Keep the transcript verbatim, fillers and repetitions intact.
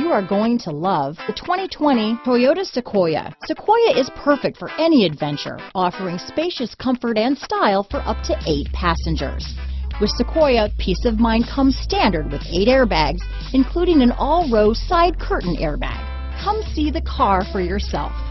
you are going to love the twenty twenty Toyota Sequoia. Sequoia is perfect for any adventure, offering spacious comfort and style for up to eight passengers. With Sequoia, peace of mind comes standard with eight airbags, including an all-row side curtain airbag. Come see the car for yourself.